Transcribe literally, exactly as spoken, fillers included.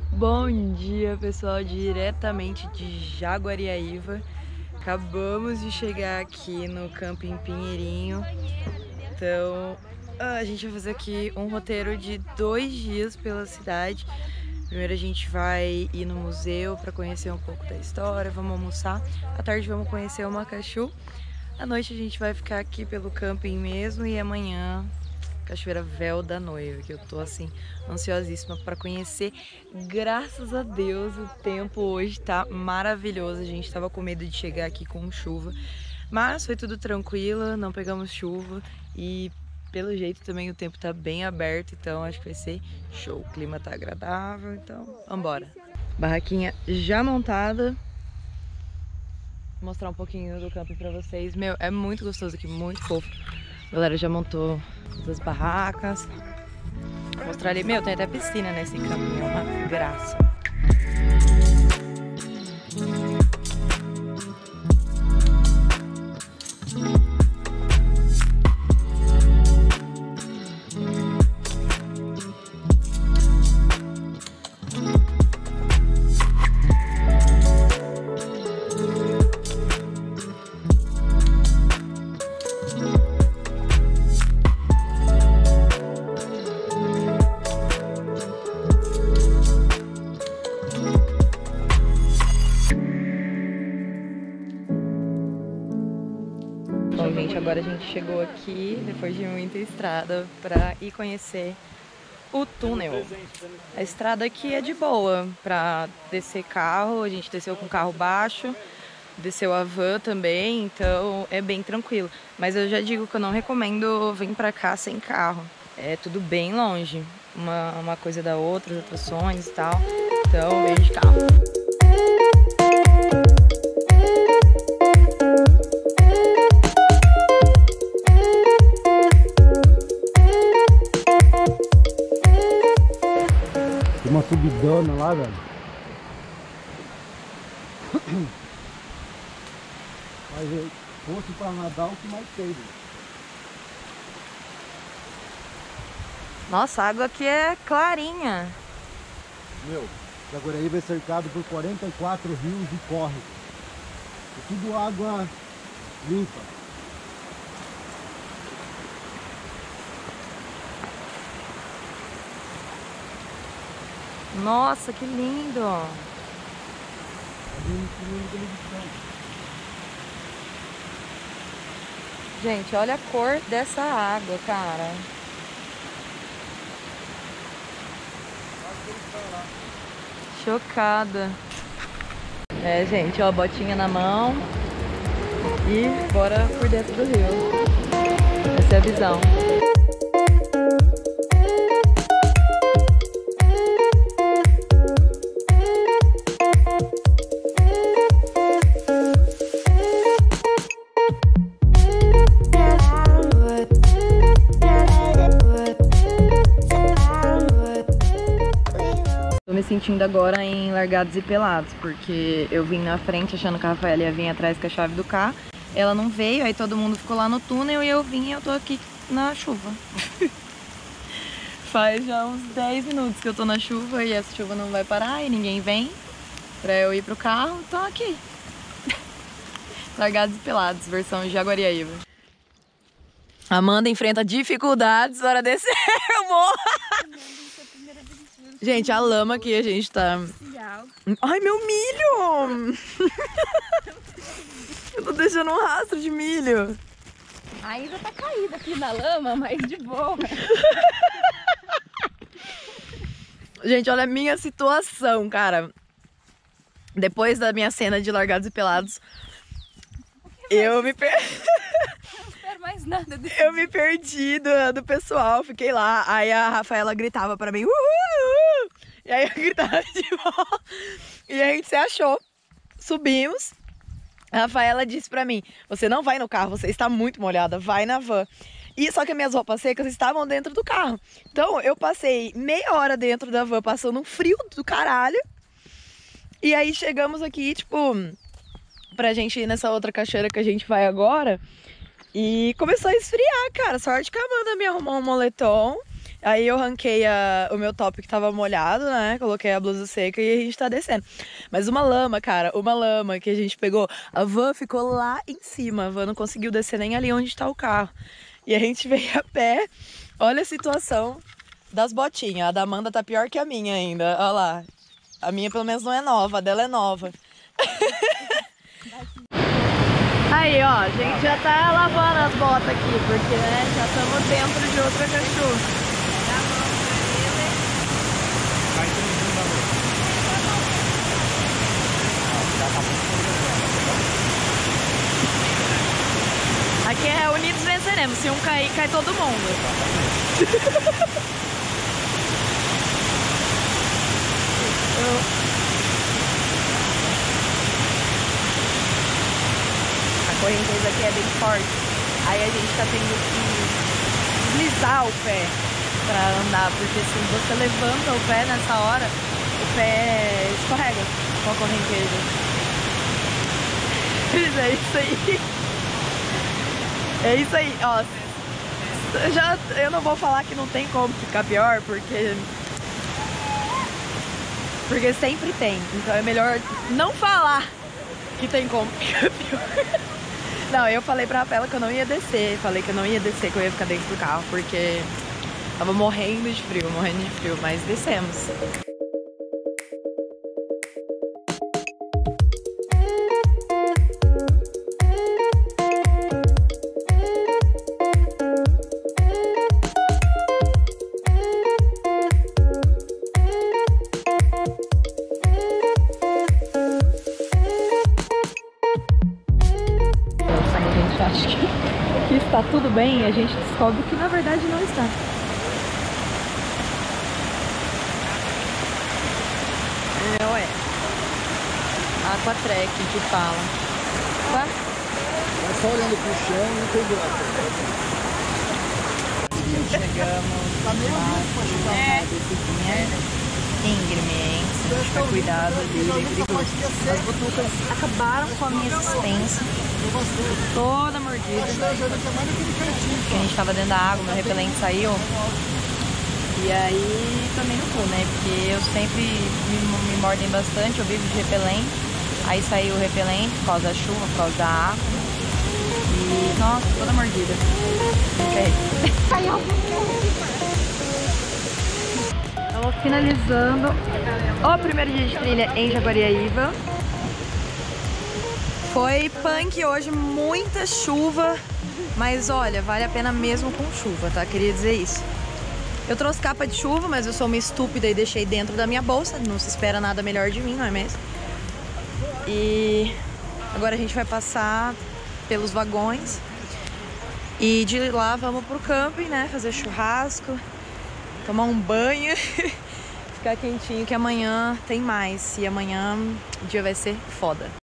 Bom dia, pessoal, diretamente de Jaguariaíva. Acabamos de chegar aqui no Camping Pinheirinho. Então, a gente vai fazer aqui um roteiro de dois dias pela cidade. Primeiro a gente vai ir no museu para conhecer um pouco da história, vamos almoçar. À tarde vamos conhecer o Macaxu. À noite a gente vai ficar aqui pelo camping mesmo e amanhã Cachoeira Véu da Noiva, que eu tô assim ansiosíssima para conhecer. Graças a Deus o tempo hoje tá maravilhoso. A gente tava com medo de chegar aqui com chuva, mas foi tudo tranquilo, não pegamos chuva e pelo jeito também o tempo tá bem aberto, então acho que vai ser show. O clima tá agradável, então vambora. Barraquinha já montada. Vou mostrar um pouquinho do camping pra vocês. Meu, é muito gostoso aqui, muito fofo. A galera já montou as barracas. Vou mostrar ali. Meu, tem até piscina nesse camping, é uma graça. Bom, gente, agora a gente chegou aqui, depois de muita estrada, pra ir conhecer o túnel. A estrada aqui é de boa pra descer carro, a gente desceu com carro baixo, desceu a van também, então é bem tranquilo. Mas eu já digo que eu não recomendo vir pra cá sem carro, é tudo bem longe, uma, uma coisa da outra, as atrações e tal, então vem de carro. Uma subidona lá, velho. Mas fosse pra nadar, o que mais tem, velho. Nossa, a água aqui é clarinha. Meu, Jaguariaíva é cercado por quarenta e quatro rios e córregos. É tudo água limpa. Nossa, que lindo! Gente, olha a cor dessa água, cara. Chocada. É, gente, ó, botinha na mão e bora por dentro do rio. Essa é a visão. Tô me sentindo agora em Largados e Pelados, porque eu vim na frente achando que a Rafaela ia vir atrás com a chave do carro. Ela não veio, aí todo mundo ficou lá no túnel e eu vim e eu tô aqui na chuva. Faz já uns dez minutos que eu tô na chuva e essa chuva não vai parar e ninguém vem pra eu ir pro carro, então aqui. Largados e Pelados, versão Jaguariaíva. Amanda enfrenta dificuldades para descer o morro. Gente, a lama aqui, a gente tá... Ai, meu milho! Eu tô deixando um rastro de milho. Ainda tá caída aqui na lama, mas de boa. Gente, olha a minha situação, cara. Depois da minha cena de Largados e Pelados, eu me perdi. Mais nada desse Eu me perdi do, do pessoal, fiquei lá. Aí a Rafaela gritava pra mim, uhul, uhul. E aí eu gritava de volta. E a gente se achou. Subimos. A Rafaela disse pra mim, você não vai no carro, você está muito molhada, vai na van. E só que as minhas roupas secas estavam dentro do carro. Então eu passei meia hora dentro da van, passando um frio do caralho. E aí chegamos aqui, tipo, pra gente ir nessa outra cachoeira que a gente vai agora. E começou a esfriar, cara. Sorte que a Amanda me arrumou um moletom. Aí eu ranquei a, o meu top que tava molhado, né? Coloquei a blusa seca e a gente tá descendo. Mas uma lama, cara, uma lama que a gente pegou, a van ficou lá em cima. A van não conseguiu descer nem ali onde tá o carro. E a gente veio a pé. Olha a situação das botinhas. A da Amanda tá pior que a minha ainda. Olha lá. A minha pelo menos não é nova, a dela é nova. Aí, ó, a gente já tá lavando as botas aqui, porque, né, já estamos dentro de outra cachorra. Aqui é unidos venceremos, se um cair, cai todo mundo. A correnteza aqui é bem forte, aí a gente tá tendo que deslizar o pé pra andar, porque se você levanta o pé nessa hora, o pé escorrega com a correnteza. É isso aí. É isso aí, ó. Já, eu não vou falar que não tem como ficar pior, porque... Porque sempre tem. Então é melhor não falar que tem como ficar pior. Não, eu falei pra Rafaela que eu não ia descer. Falei que eu não ia descer, que eu ia ficar dentro do carro, porque tava morrendo de frio, morrendo de frio, mas descemos. Acho que, que está tudo bem e a gente descobre que na verdade não está. Não é. Aquatrek que fala. Tá? Vai só olhando pro chão e não tem buraco. Chegamos lá é. íngreme, a gente foi cuidado ali, as butucas acabaram com a minha existência, toda mordida, porque a gente tava dentro da água, meu repelente saiu, e aí tomei no cu, né, porque eu sempre me, me mordem bastante, eu vivo de repelente, aí saiu o repelente por causa da chuva, por causa da água, e nossa, toda mordida. Estamos finalizando o primeiro dia de trilha em Jaguariaíva. Foi punk hoje, muita chuva, mas olha, vale a pena mesmo com chuva, tá? Queria dizer isso. Eu trouxe capa de chuva, mas eu sou uma estúpida e deixei dentro da minha bolsa. Não se espera nada melhor de mim, não é mesmo? E agora a gente vai passar pelos vagões e de lá vamos pro camping, né? Fazer churrasco, tomar um banho, ficar quentinho, que amanhã tem mais. E amanhã o dia vai ser foda.